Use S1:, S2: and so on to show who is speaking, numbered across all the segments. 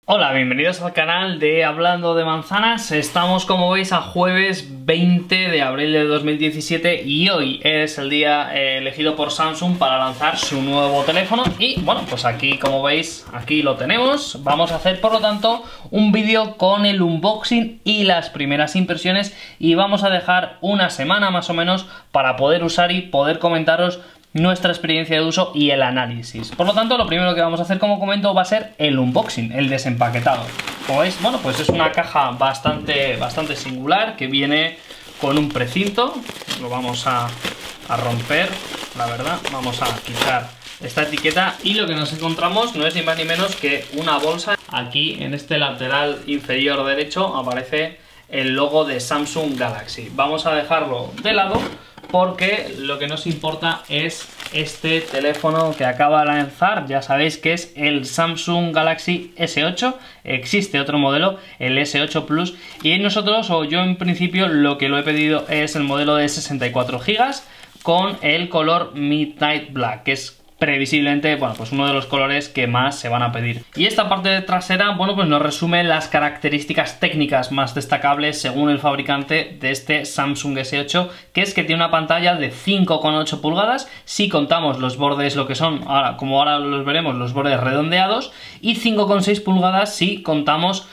S1: Hola, bienvenidos al canal de Hablando de Manzanas. Estamos, como veis, a jueves 20 de abril de 2017 y hoy es el día elegido por Samsung para lanzar su nuevo teléfono. Y bueno, pues aquí, como veis, aquí lo tenemos. Vamos a hacer, por lo tanto, un vídeo con el unboxing y las primeras impresiones y vamos a dejar una semana más o menos para poder usar y poder comentaros nuestra experiencia de uso y el análisis. Por lo tanto, lo primero que vamos a hacer, como comento, va a ser el unboxing, el desempaquetado. Como veis, bueno, pues es una caja bastante singular que viene con un precinto. Lo vamos a romper, la verdad. Vamos a quitar esta etiqueta y lo que nos encontramos no es ni más ni menos que una bolsa. Aquí en este lateral inferior derecho aparece el logo de Samsung Galaxy. Vamos a dejarlo de lado porque lo que nos importa es este teléfono que acaba de lanzar. Ya sabéis que es el Samsung Galaxy S8. Existe otro modelo, el S8 Plus, y nosotros, o yo en principio, lo que lo he pedido es el modelo de 64 GB con el color Midnight Black, que es previsiblemente, bueno, pues uno de los colores que más se van a pedir. Y esta parte trasera, bueno, pues nos resume las características técnicas más destacables según el fabricante de este Samsung S8, que es que tiene una pantalla de 5,8 pulgadas si contamos los bordes, lo que son, ahora, como ahora los veremos, los bordes redondeados, y 5,6 pulgadas si contamos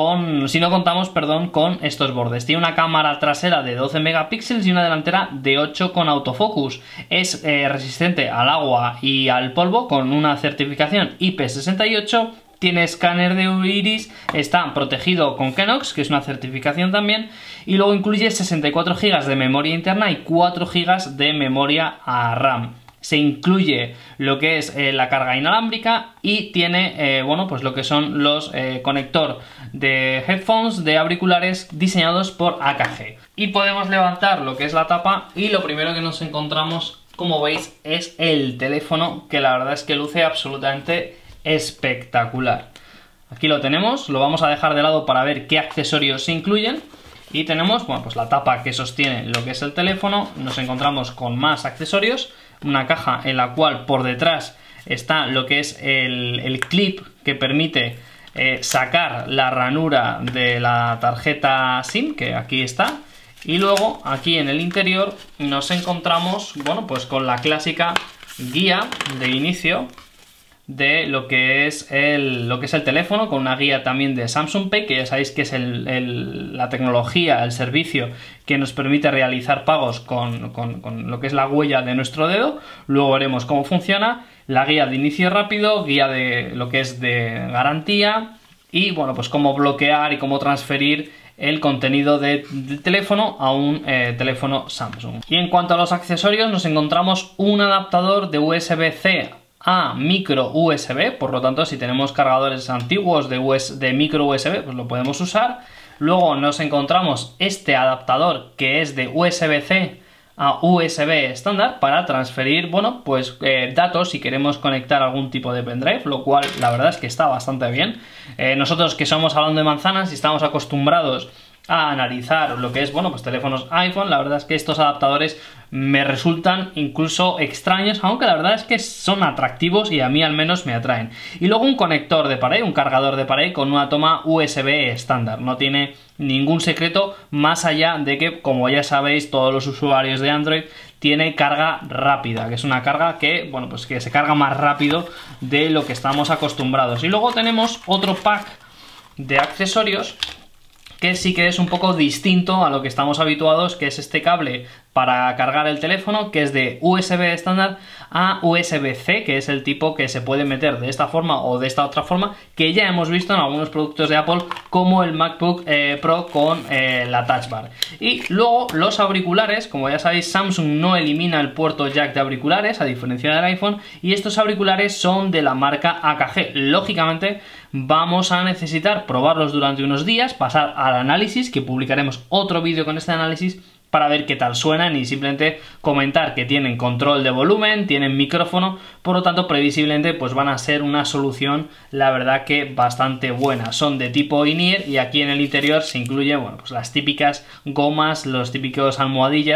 S1: si no contamos, perdón, con estos bordes. Tiene una cámara trasera de 12 megapíxeles y una delantera de 8 con autofocus. Es resistente al agua y al polvo con una certificación IP68. Tiene escáner de iris, está protegido con Knox, que es una certificación también, y luego incluye 64 GB de memoria interna y 4 GB de memoria RAM. Se incluye lo que es la carga inalámbrica y tiene, bueno, pues lo que son los conector de headphones, de auriculares diseñados por AKG. Y podemos levantar lo que es la tapa y lo primero que nos encontramos, como veis, es el teléfono, que la verdad es que luce absolutamente espectacular. Aquí lo tenemos, lo vamos a dejar de lado para ver qué accesorios se incluyen. Y tenemos, bueno, pues la tapa que sostiene lo que es el teléfono. Nos encontramos con más accesorios, una caja en la cual por detrás está lo que es el clip que permite sacar la ranura de la tarjeta SIM, que aquí está. Y luego aquí en el interior nos encontramos, bueno, pues con la clásica guía de inicio de lo que es el teléfono, con una guía también de Samsung Pay, que ya sabéis que es la tecnología, el servicio que nos permite realizar pagos con lo que es la huella de nuestro dedo. Luego veremos cómo funciona, la guía de inicio rápido, guía de lo que es de garantía y, bueno, pues cómo bloquear y cómo transferir el contenido del teléfono a un teléfono Samsung. Y en cuanto a los accesorios, nos encontramos un adaptador de USB-C a micro USB, por lo tanto, si tenemos cargadores antiguos de micro USB, pues lo podemos usar. Luego nos encontramos este adaptador que es de USB-C a USB estándar para transferir, bueno, pues datos si queremos conectar algún tipo de pendrive, lo cual la verdad es que está bastante bien. Nosotros, que somos Hablando de Manzanas y estamos acostumbrados a analizar lo que es, bueno, pues teléfonos iPhone, la verdad es que estos adaptadores me resultan incluso extraños, aunque la verdad es que son atractivos y a mí al menos me atraen. Y luego un conector de pared, un cargador de pared con una toma USB estándar. No tiene ningún secreto más allá de que, como ya sabéis todos los usuarios de Android, tiene carga rápida, que es una carga que, bueno, pues que se carga más rápido de lo que estamos acostumbrados. Y luego tenemos otro pack de accesorios que sí que es un poco distinto a lo que estamos habituados, que es este cable para cargar el teléfono, que es de USB estándar a USB-C, que es el tipo que se puede meter de esta forma o de esta otra forma, que ya hemos visto en algunos productos de Apple, como el MacBook Pro con la Touch Bar. Y luego los auriculares, como ya sabéis, Samsung no elimina el puerto jack de auriculares, a diferencia del iPhone, y estos auriculares son de la marca AKG. Lógicamente vamos a necesitar probarlos durante unos días, pasar al análisis, que publicaremos otro vídeo con este análisis, para ver qué tal suenan y simplemente comentar que tienen control de volumen, tienen micrófono, por lo tanto previsiblemente pues van a ser una solución, la verdad, que bastante buena. Son de tipo in-ear y aquí en el interior se incluye, bueno, pues las típicas gomas, los típicos almohadillas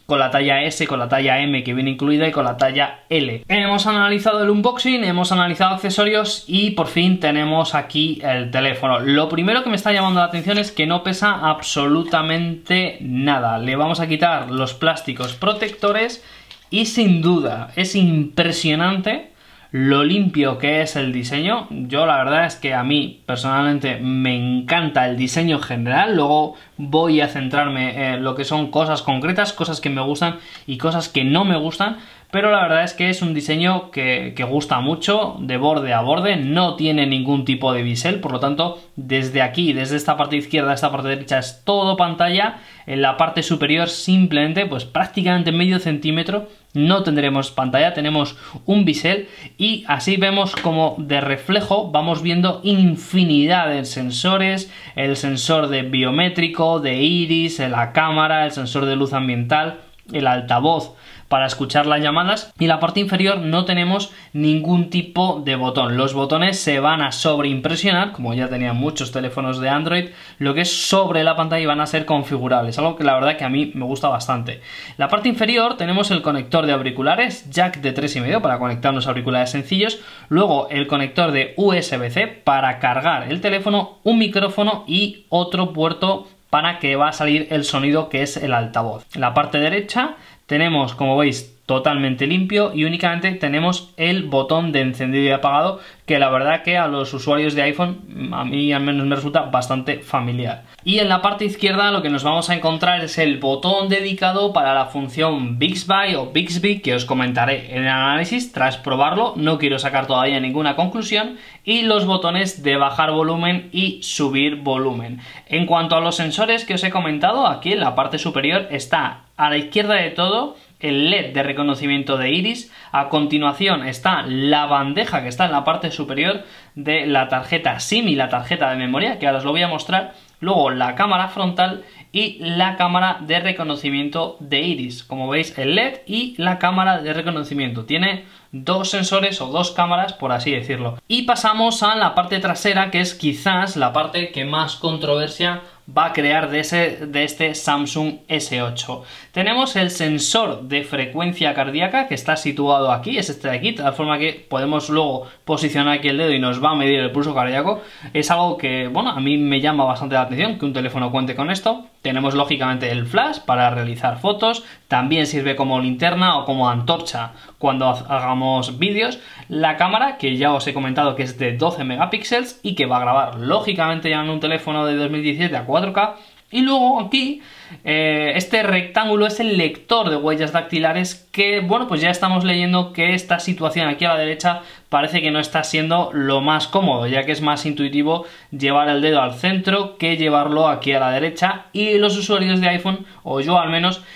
S1: con la talla S, con la talla M que viene incluida y con la talla L. Hemos analizado el unboxing, hemos analizado accesorios y por fin tenemos aquí el teléfono. Lo primero que me está llamando la atención es que no pesa absolutamente nada. Le vamos a quitar los plásticos protectores y sin duda es impresionante lo limpio que es el diseño. Yo la verdad es que a mí personalmente me encanta el diseño general. Luego voy a centrarme en lo que son cosas concretas, cosas que me gustan y cosas que no me gustan. Pero la verdad es que es un diseño que gusta mucho, de borde a borde, no tiene ningún tipo de bisel, por lo tanto, desde aquí, desde esta parte izquierda a esta parte derecha es todo pantalla. En la parte superior simplemente, pues prácticamente medio centímetro, no tendremos pantalla, tenemos un bisel y así vemos como de reflejo vamos viendo infinidad de sensores, el sensor de biométrico, de iris, la cámara, el sensor de luz ambiental, el altavoz para escuchar las llamadas, y en la parte inferior no tenemos ningún tipo de botón. Los botones se van a sobreimpresionar, como ya tenían muchos teléfonos de Android, lo que es sobre la pantalla y van a ser configurables, algo que la verdad que a mí me gusta bastante. La parte inferior tenemos el conector de auriculares, jack de 3,5 para conectar unos auriculares sencillos, luego el conector de USB-C para cargar el teléfono, un micrófono y otro puerto para que va a salir el sonido que es el altavoz. En la parte derecha tenemos, como veis, totalmente limpio y únicamente tenemos el botón de encendido y apagado, que la verdad que a los usuarios de iPhone, a mí al menos me resulta bastante familiar. Y en la parte izquierda lo que nos vamos a encontrar es el botón dedicado para la función Bixby o Bixby, que os comentaré en el análisis tras probarlo, no quiero sacar todavía ninguna conclusión, y los botones de bajar volumen y subir volumen. En cuanto a los sensores que os he comentado, aquí en la parte superior está a la izquierda de todo el LED de reconocimiento de iris. A continuación está la bandeja que está en la parte superior de la tarjeta SIM y la tarjeta de memoria, que ahora os lo voy a mostrar. Luego la cámara frontal y la cámara de reconocimiento de iris. Como veis, el LED y la cámara de reconocimiento. Tiene dos sensores o dos cámaras, por así decirlo. Y pasamos a la parte trasera, que es quizás la parte que más controversia va a crear de este Samsung S8. Tenemos el sensor de frecuencia cardíaca que está situado aquí, es este de aquí, de tal forma que podemos luego posicionar aquí el dedo y nos va a medir el pulso cardíaco. Es algo que, bueno, a mí me llama bastante la atención que un teléfono cuente con esto. Tenemos lógicamente el flash para realizar fotos, también sirve como linterna o como antorcha cuando hagamos vídeos. La cámara, que ya os he comentado que es de 12 megapíxeles y que va a grabar lógicamente ya en un teléfono de 2017 a 4K. Y luego aquí este rectángulo es el lector de huellas dactilares, que bueno, pues ya estamos leyendo que esta situación aquí a la derecha parece que no está siendo lo más cómodo, ya que es más intuitivo llevar el dedo al centro que llevarlo aquí a la derecha, y los usuarios de iPhone, o yo al menos,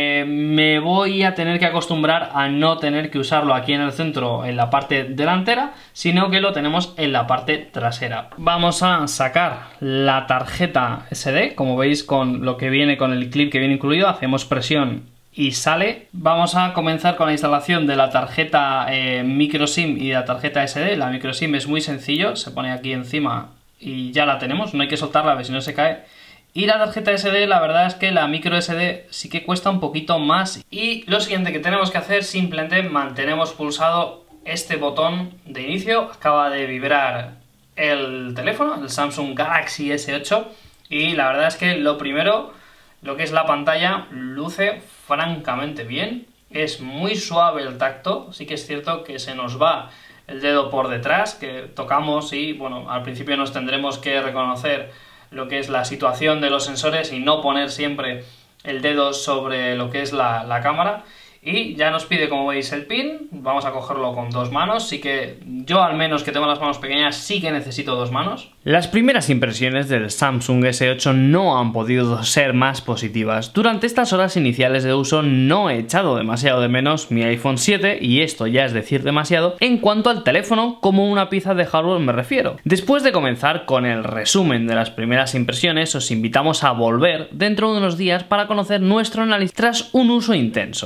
S1: me voy a tener que acostumbrar a no tener que usarlo aquí en el centro en la parte delantera, sino que lo tenemos en la parte trasera. Vamos a sacar la tarjeta SD, como veis con lo que viene con el clip que viene incluido, hacemos presión y sale. Vamos a comenzar con la instalación de la tarjeta micro SIM y la tarjeta SD. La micro SIM es muy sencillo, se pone aquí encima y ya la tenemos, no hay que soltarla a ver si no se cae. Y la tarjeta SD, la verdad es que la micro SD sí que cuesta un poquito más. Y lo siguiente que tenemos que hacer, simplemente mantenemos pulsado este botón de inicio. Acaba de vibrar el teléfono, el Samsung Galaxy S8, y la verdad es que lo primero, lo que es la pantalla, luce francamente bien. Es muy suave el tacto, sí que es cierto que se nos va el dedo por detrás, que tocamos y bueno, al principio nos tendremos que reconocer lo que es la situación de los sensores y no poner siempre el dedo sobre lo que es la cámara. Y ya nos pide, como veis, el pin. Vamos a cogerlo con dos manos. Sí que yo, al menos que tengo las manos pequeñas, sí que necesito dos manos. Las primeras impresiones del Samsung S8 no han podido ser más positivas. Durante estas horas iniciales de uso no he echado demasiado de menos mi iPhone 7, y esto ya es decir demasiado en cuanto al teléfono como una pieza de hardware me refiero. Después de comenzar con el resumen de las primeras impresiones, os invitamos a volver dentro de unos días para conocer nuestro análisis tras un uso intenso. Además,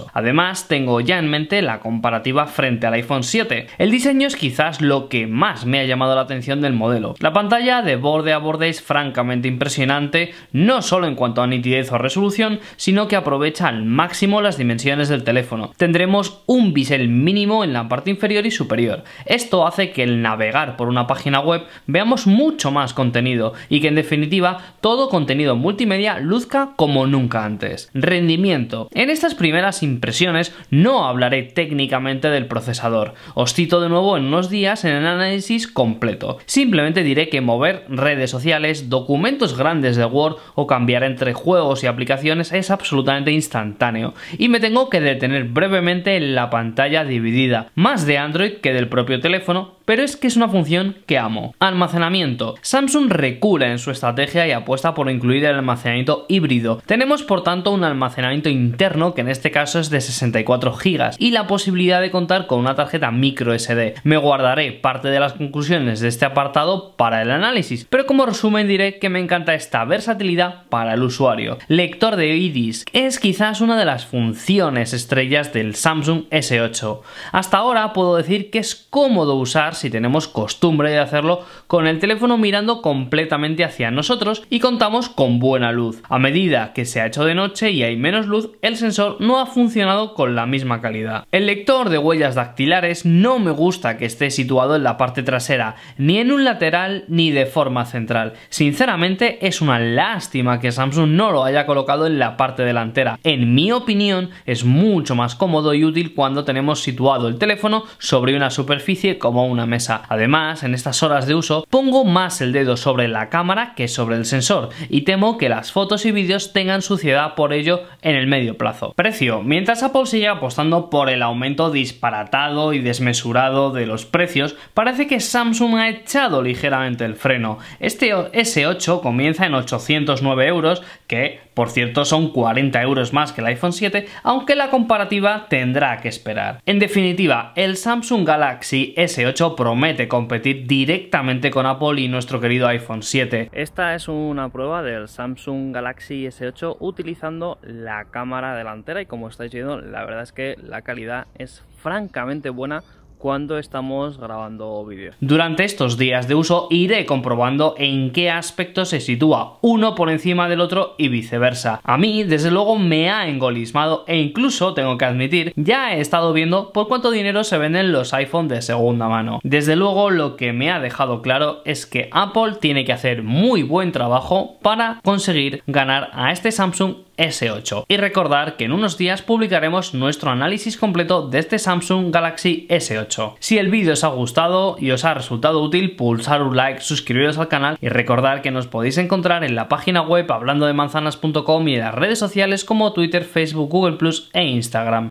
S1: Además, tengo ya en mente la comparativa frente al iPhone 7. El diseño es quizás lo que más me ha llamado la atención del modelo. La pantalla de borde a borde es francamente impresionante, no solo en cuanto a nitidez o resolución, sino que aprovecha al máximo las dimensiones del teléfono. Tendremos un bisel mínimo en la parte inferior y superior. Esto hace que al navegar por una página web veamos mucho más contenido y que en definitiva todo contenido multimedia luzca como nunca antes. Rendimiento. En estas primeras impresiones no hablaré técnicamente del procesador. Os cito de nuevo en unos días en el análisis completo. Simplemente diré que mover redes sociales, documentos grandes de Word o cambiar entre juegos y aplicaciones es absolutamente instantáneo y me tengo que detener brevemente en la pantalla dividida, más de Android que del propio teléfono, pero es que es una función que amo. Almacenamiento. Samsung recula en su estrategia y apuesta por incluir el almacenamiento híbrido. Tenemos por tanto un almacenamiento interno que en este caso es de 64 GB y la posibilidad de contar con una tarjeta micro SD. Me guardaré parte de las conclusiones de este apartado para el análisis, pero como resumen diré que me encanta esta versatilidad para el usuario. Lector de iris es quizás una de las funciones estrellas del Samsung S8. Hasta ahora puedo decir que es cómodo usar si tenemos costumbre de hacerlo con el teléfono mirando completamente hacia nosotros y contamos con buena luz. A medida que se ha hecho de noche y hay menos luz, el sensor no ha funcionado con la misma calidad. El lector de huellas dactilares no me gusta que esté situado en la parte trasera, ni en un lateral ni de forma central. Sinceramente es una lástima que Samsung no lo haya colocado en la parte delantera. En mi opinión es mucho más cómodo y útil cuando tenemos situado el teléfono sobre una superficie como una mesa. Además, en estas horas de uso pongo más el dedo sobre la cámara que sobre el sensor y temo que las fotos y vídeos tengan suciedad por ello en el medio plazo. Precio. Mientras Apple sigue apostando por el aumento disparatado y desmesurado de los precios, parece que Samsung ha echado ligeramente el freno. Este S8 comienza en 809 euros, que por cierto son 40 euros más que el iPhone 7, aunque la comparativa tendrá que esperar. En definitiva, el Samsung Galaxy S8 promete competir directamente con Apple y nuestro querido iPhone 7. Esta es una prueba del Samsung Galaxy S8 utilizando la cámara delantera y como estáis viendo, la verdad es que la calidad es francamente buena cuando estamos grabando vídeo. Durante estos días de uso iré comprobando en qué aspecto se sitúa uno por encima del otro y viceversa. A mí, desde luego, me ha engolismado e incluso, tengo que admitir, ya he estado viendo por cuánto dinero se venden los iPhone de segunda mano. Desde luego, lo que me ha dejado claro es que Apple tiene que hacer muy buen trabajo para conseguir ganar a este Samsung S8. Y recordar que en unos días publicaremos nuestro análisis completo de este Samsung Galaxy S8. Si el vídeo os ha gustado y os ha resultado útil, pulsar un like, suscribiros al canal y recordar que nos podéis encontrar en la página web hablandodemanzanas.com y en las redes sociales como Twitter, Facebook, Google+ e Instagram.